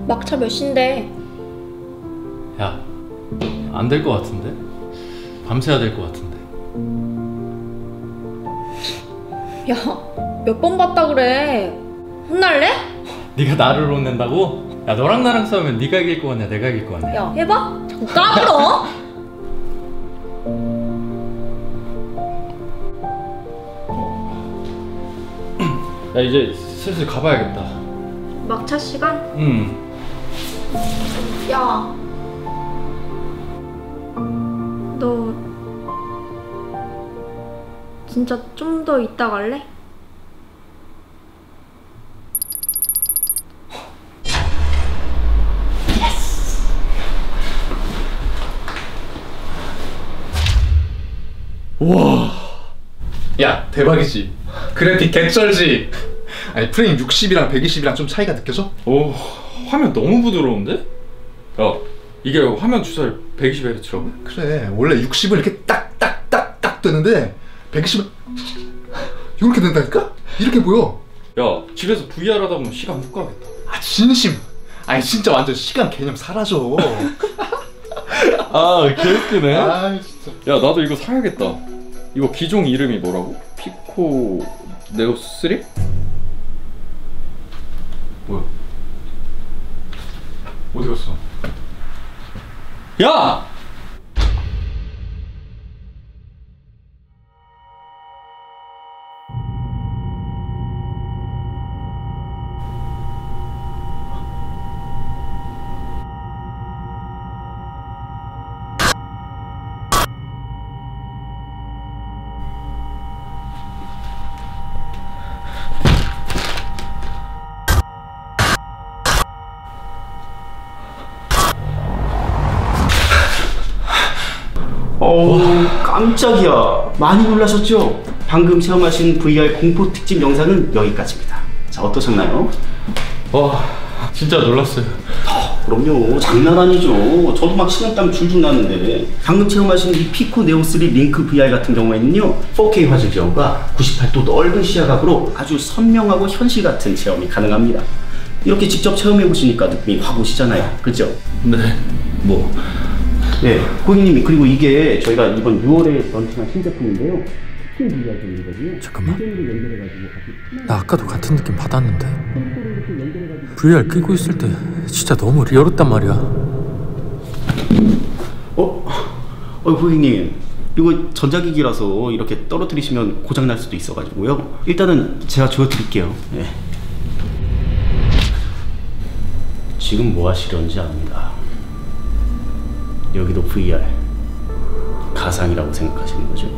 막차 몇 시인데? 야, 안 될 것 같은데? 밤새야 될 것 같은데. 야, 몇 번 봤다 그래. 혼날래? 네가 나를 혼낸다고? 야, 너랑 나랑 싸우면 네가 이길 거 같냐 내가 이길 거 같냐? 야, 해봐? 자꾸 까불어? 야, 이제 슬슬 가봐야겠다. 막차 시간? 야, 너 진짜 좀 더 이따 갈래? 우와, 야 대박이지. 그래픽 개쩔지. 아니 프레임 60이랑 120이랑 좀 차이가 느껴져? 오, 화면 너무 부드러운데? 야, 이게 화면 주사율 120Hz라고? 그래, 원래 60은 이렇게 딱딱딱딱 뜨는데 120은 이렇게 된다니까? 이렇게 보여. 야, 집에서 VR 하다 보면 시간 못 가겠다. 아 진심. 아니 진짜 완전 시간 개념 사라져. 아, 개웃기네. 아 진짜. 야, 나도 이거 사야겠다. 이거 기종 이름이 뭐라고? 피코 네오 3? 뭐야? 어디 갔어? 야! 깜짝이야. 많이 놀라셨죠? 방금 체험하신 VR 공포 특집 영상은 여기까지입니다. 자, 어떠셨나요? 와, 진짜 놀랐어요. 그럼요. 장난 아니죠. 저도 막 식은땀 줄줄 나는데 방금 체험하신 이 피코 네오3 링크 VR 같은 경우에는요 4K 화질 제어가 98도 넓은 시야각으로 아주 선명하고 현실 같은 체험이 가능합니다. 이렇게 직접 체험해 보시니까 느낌이 확 오시잖아요. 그죠? 네, 뭐 네, 고객님이 그리고 이게 저희가 이번 6월에 런칭한 신제품인데요. 스킨 VR 중이거든요. 잠깐만, 나 아까도 같은 느낌 받았는데 VR 끼고 있을 때 진짜 너무 리얼했단 말이야. 고객님, 이거 전자기기라서 이렇게 떨어뜨리시면 고장날 수도 있어가지고요. 일단은 제가 지워드릴게요. 네. 지금 뭐 하시려는지 압니다. 여기도 VR 가상이라고 생각하시는 거죠?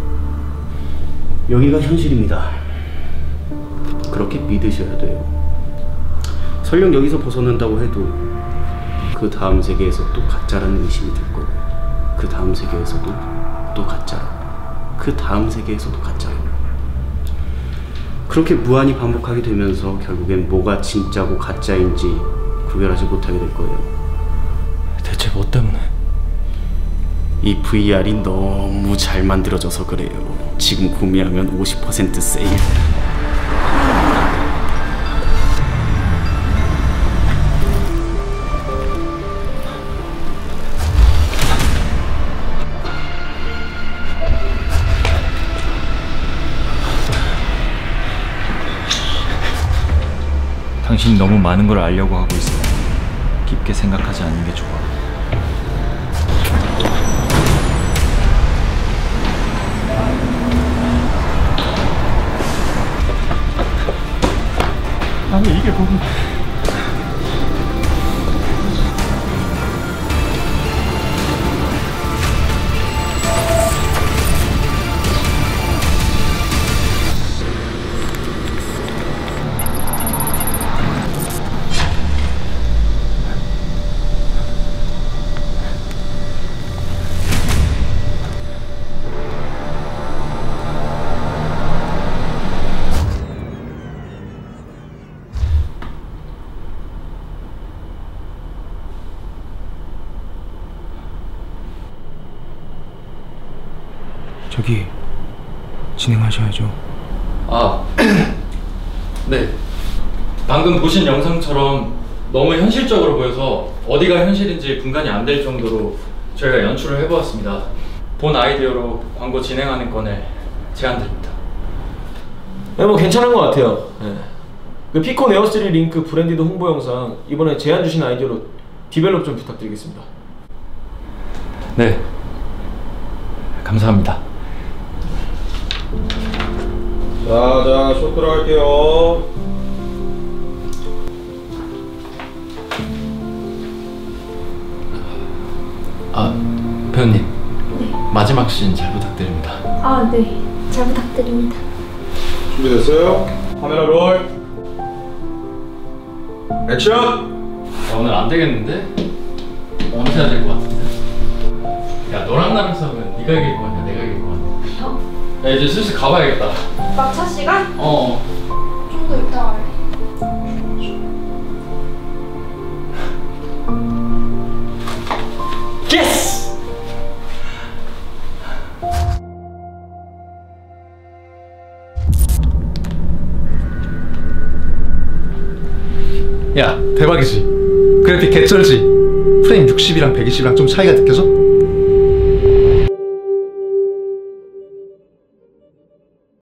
여기가 현실입니다. 그렇게 믿으셔야 돼요. 설령 여기서 벗어난다고 해도 그 다음 세계에서 또 가짜라는 의심이 들 거고, 그 다음 세계에서도 또 가짜로, 그 다음 세계에서도 가짜로, 그렇게 무한히 반복하게 되면서 결국엔 뭐가 진짜고 가짜인지 구별하지 못하게 될 거예요. 대체 뭐 때문에? 이 VR이 너무 잘 만들어져서 그래요. 지금 구매하면 50% 세일. 당신이 너무 많은 걸 알려고 하고 있어. 깊게 생각하지 않는 게 좋아. 아니 이게 뭐야? 저기 진행하셔야죠. 아, 네. 방금 보신 영상처럼 너무 현실적으로 보여서 어디가 현실인지 분간이 안 될 정도로 저희가 연출을 해보았습니다. 본 아이디어로 광고 진행하는 건에 제안드립니다. 네, 뭐 괜찮은 것 같아요. 네. 그 피코 네오3 링크 브랜디드 홍보 영상 이번에 제안 주신 아이디어로 디벨롭 좀 부탁드리겠습니다. 네, 감사합니다. 자, 숏 들어갈게요. 배우님. 네. 마지막 씬 잘 부탁드립니다. 아, 네. 잘 부탁드립니다. 준비됐어요? 카메라 롤. 액션! 야, 오늘 안 되겠는데? 언제 해야 될 것 같은데? 야, 너랑 나랑 싸우면 네가 이길 거 같냐, 내가 이길 거 같냐? 형, 야, 이제 슬슬 가봐야겠다. 막차 시간? 좀 더 이따 갈래. 예스! 야 대박이지. 그래픽 개쩔지. 프레임 60이랑 120이랑 좀 차이가 느껴져?